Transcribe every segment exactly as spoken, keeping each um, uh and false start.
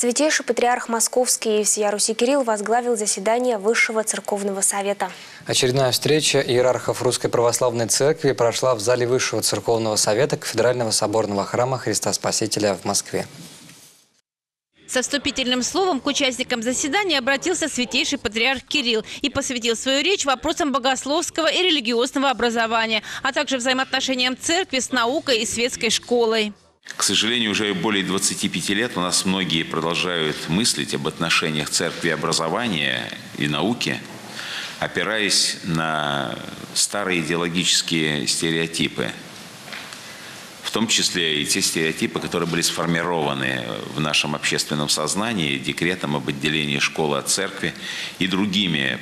Святейший патриарх Московский и всея Руси Кирилл возглавил заседание Высшего Церковного Совета. Очередная встреча иерархов Русской Православной Церкви прошла в зале Высшего Церковного Совета Кафедрального соборного храма Христа Спасителя в Москве. Со вступительным словом к участникам заседания обратился святейший патриарх Кирилл и посвятил свою речь вопросам богословского и религиозного образования, а также взаимоотношениям церкви с наукой и светской школой. К сожалению, уже более двадцати пяти лет у нас многие продолжают мыслить об отношениях церкви и образования и науки, опираясь на старые идеологические стереотипы. В том числе и те стереотипы, которые были сформированы в нашем общественном сознании декретом об отделении школы от церкви и другими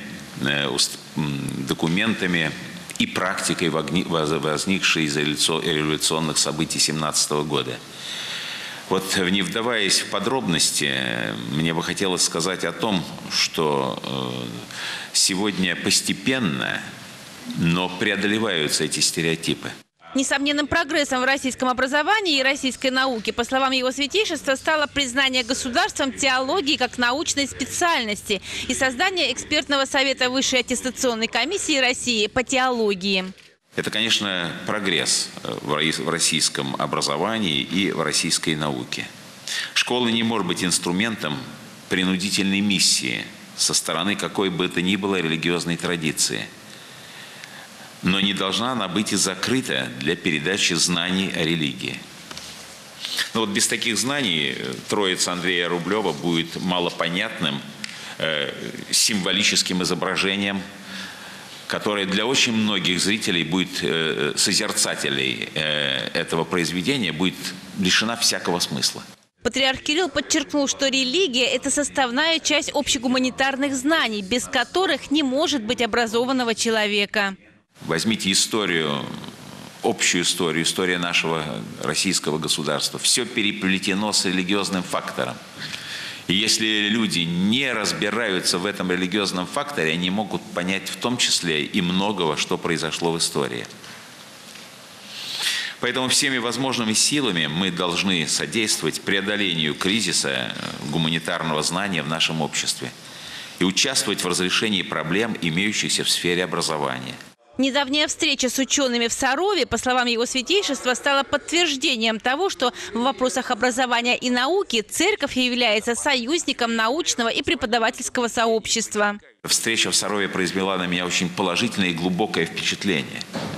документами и практикой, возникшей из революционных событий семнадцатого года. Вот, не вдаваясь в подробности, мне бы хотелось сказать о том, что сегодня постепенно, но преодолеваются эти стереотипы. Несомненным прогрессом в российском образовании и российской науке, по словам его святейшества, стало признание государством теологии как научной специальности и создание экспертного совета Высшей аттестационной комиссии России по теологии. Это, конечно, прогресс в российском образовании и в российской науке. Школа не может быть инструментом принудительной миссии со стороны какой бы это ни было религиозной традиции. Но не должна она быть и закрыта для передачи знаний о религии. Но вот без таких знаний троица Андрея Рублева будет малопонятным э, символическим изображением, которое для очень многих зрителей, будет, э, созерцателей э, этого произведения, будет лишена всякого смысла. Патриарх Кирилл подчеркнул, что религия – это составная часть общегуманитарных знаний, без которых не может быть образованного человека. Возьмите историю, общую историю, историю нашего российского государства. Все переплетено с религиозным фактором. И если люди не разбираются в этом религиозном факторе, они могут понять в том числе и многого, что произошло в истории. Поэтому всеми возможными силами мы должны содействовать преодолению кризиса гуманитарного знания в нашем обществе и участвовать в разрешении проблем, имеющихся в сфере образования. Недавняя встреча с учеными в Сарове, по словам его святейшества, стала подтверждением того, что в вопросах образования и науки церковь является союзником научного и преподавательского сообщества. Встреча в Сарове произвела на меня очень положительное и глубокое впечатление.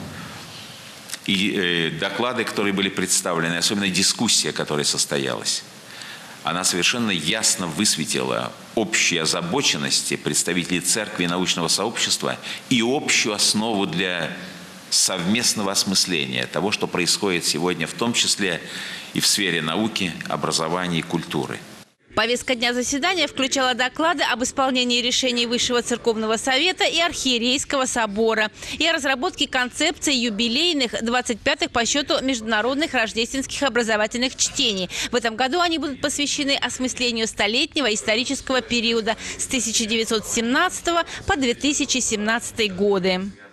И э, доклады, которые были представлены, особенно дискуссия, которая состоялась, она совершенно ясно высветила общие озабоченности представителей церкви и научного сообщества и общую основу для совместного осмысления того, что происходит сегодня, в том числе и в сфере науки, образования и культуры. Повестка дня заседания включала доклады об исполнении решений Высшего Церковного Совета и Архиерейского собора и о разработке концепции юбилейных двадцать пятых по счету международных рождественских образовательных чтений. В этом году они будут посвящены осмыслению столетнего исторического периода с тысяча девятьсот семнадцатого по две тысячи семнадцатый годы.